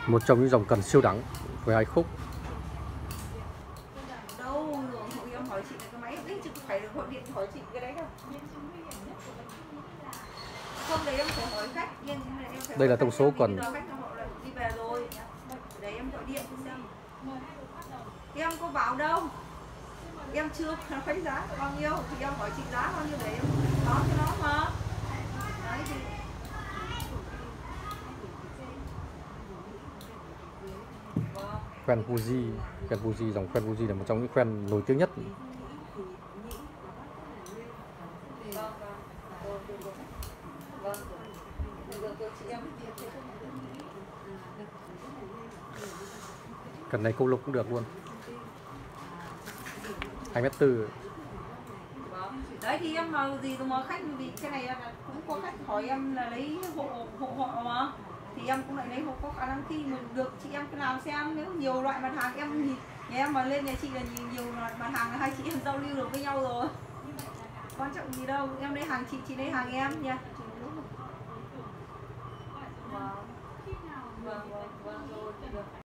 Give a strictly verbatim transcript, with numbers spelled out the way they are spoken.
Một trong những dòng cần siêu đẳng với hai khúc. Đâu rồi em hỏi chị cái máy đấy chứ không phải gọi điện hỏi chị cái đấy đâu. Không, đấy em phải hỏi khách. Em phải Đây là thông số còn. khách họ lại đi về rồi. Đấy em gọi điện xem. Em có bảo đâu. Em chưa nói giá bao nhiêu thì em hỏi chị giá bao nhiêu để em nói cho nó mà. Đấy thì Khoen Fuji, khoen Fuji, dòng khoen Fuji là một trong những khoen nổi tiếng nhất. Cần này câu lục cũng được luôn. hai mét tư. Đấy thì em mà gì mà khách vì cái này là cũng có khách hỏi em là lấy hộ hộ họ mà, thì em cũng lại lấy hộ, có khả năng khi mà được chị em cái nào xem, nếu nhiều loại mặt hàng em thì nhà em mà lên nhà chị là nhiều, nhiều loại mặt hàng là hai chị em giao lưu được với nhau rồi, quan trọng gì đâu, em lấy hàng chị, chị lấy hàng em nha. Vâng. Vâng, vâng, vâng, rồi, được.